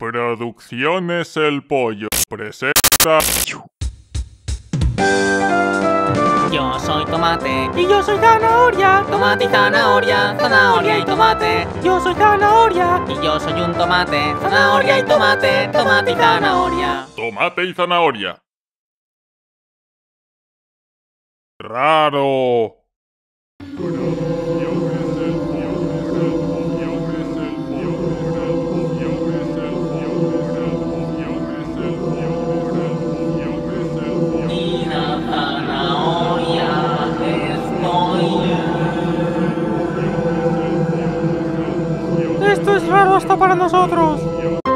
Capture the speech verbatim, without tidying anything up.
Producciones El Pollo presenta... Yo soy tomate. Y yo soy zanahoria. Tomate y zanahoria. Zanahoria y tomate. Yo soy zanahoria. Y yo soy un tomate. Zanahoria y tomate. Tomate y zanahoria. Tomate y zanahoria. Raro. Y la zanahoria estoy. Esto es raro hasta para nosotros.